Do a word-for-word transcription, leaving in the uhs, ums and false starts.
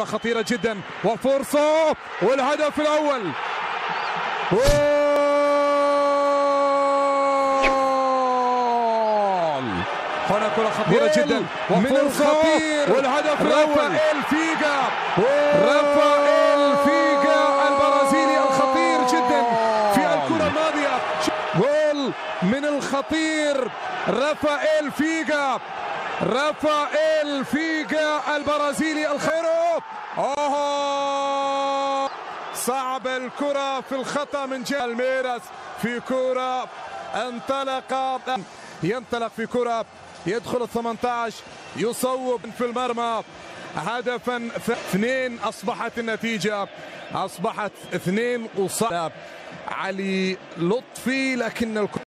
كرة خطيرة جدا وفرصة والهدف الأول. جول! هنا كرة خطيرة جدا وفرصة والهدف الأول. رافائيل فيجا رافائيل فيجا البرازيلي الخطير جدا في الكرة الماضية. جول من الخطير رافائيل فيجا رافائيل فيجا البرازيلي الخير. اوه صعب الكرة في الخطأ من جهة الميراس في كرة انطلق ينطلق في كرة يدخل ال ثمانية عشر يصوب في المرمى. هدفا اثنين اصبحت النتيجة اصبحت اثنين وصعب علي لطفي لكن